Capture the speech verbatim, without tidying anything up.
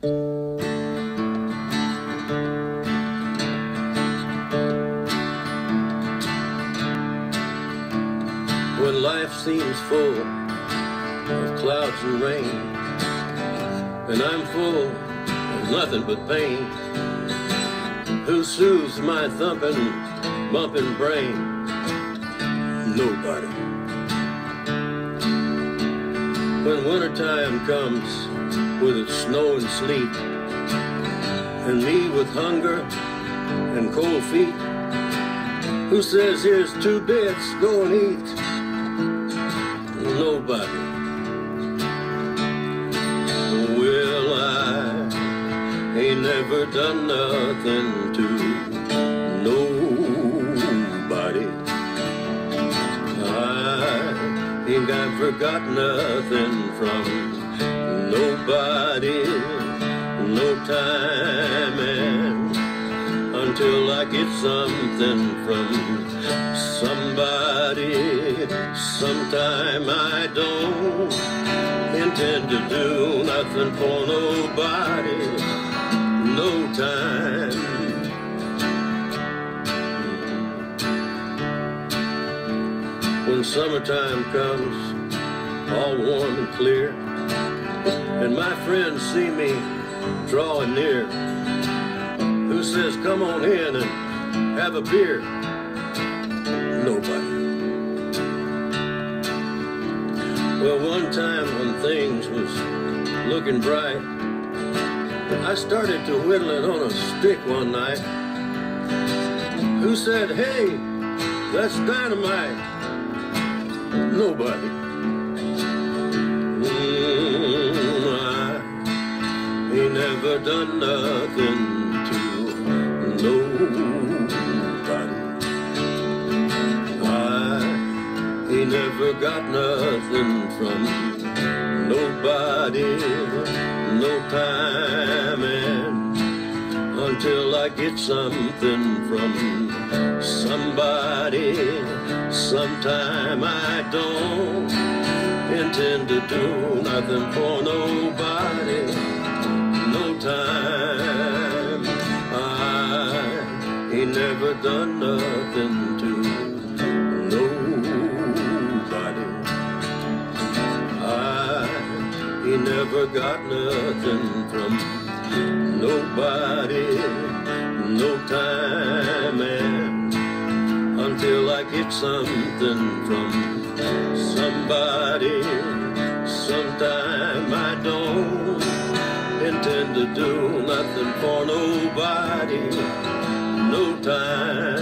When life seems full of clouds and rain, and I'm full of nothing but pain, who soothes my thumping, bumping brain? Nobody. When wintertime comes with its snow and sleet, and me with hunger and cold feet, who says here's two bits, go and eat? Nobody. Well, I ain't never done nothing to nobody. I ain't got forgot nothing from nobody, no time, and until I get something from somebody. Sometime I don't intend to do nothing for nobody, no time. When summertime comes, all warm and clear, and my friends see me drawing near, who says come on in and have a beer? Nobody. Well, one time when things was looking bright, I started to whittle it on a stick one night. Who said, hey, that's dynamite? Nobody. Mm, I ain't never done nothing to nobody. He never got nothing from nobody, no time, and until I get something from somebody. Sometime I don't intend to do nothing for nobody, no time. I ain't never done nothing to He never got nothing from nobody, no time, and until I get something from somebody. Sometime I don't intend to do nothing for nobody, no time.